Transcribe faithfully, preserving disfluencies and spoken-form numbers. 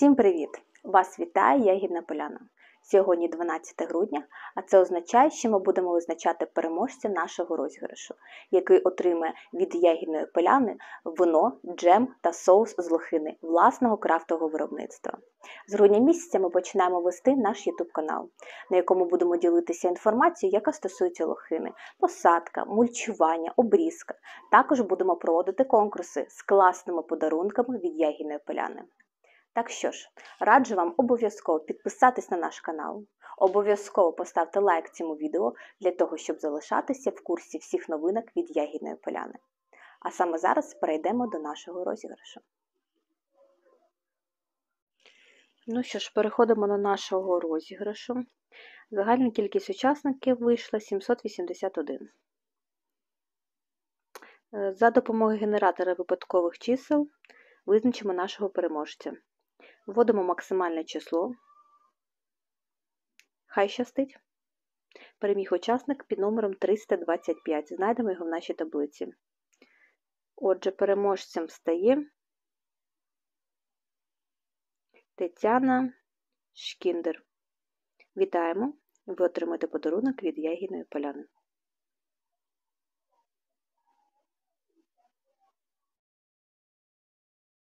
Всім привіт! Вас вітає Ягідна Поляна. Сьогодні дванадцяте грудня, а це означає, що ми будемо визначати переможця нашого розіграшу, який отримає від Ягідної Поляни вино, джем та соус з лохини власного крафтового виробництва. З грудня місяця ми починаємо вести наш ютуб канал, на якому будемо ділитися інформацією, яка стосується лохини, посадка, мульчування, обрізка. Також будемо проводити конкурси з класними подарунками від Ягідної Поляни. Так що ж, раджу вам обов'язково підписатись на наш канал, обов'язково поставте лайк цьому відео для того, щоб залишатися в курсі всіх новинок від Ягідної Поляни. А саме зараз перейдемо до нашого розіграшу. Ну що ж, переходимо до нашого розіграшу. Загальна кількість учасників вийшла сімсот вісімдесят один. За допомогою генератора випадкових чисел визначимо нашого переможця. Вводимо максимальне число. Хай щастить. Переміг учасник під номером триста двадцять п'ять. Знайдемо його в нашій таблиці. Отже, переможцем стає Тетяна Шкіндер. Вітаємо! Ви отримаєте подарунок від Ягідної Поляни.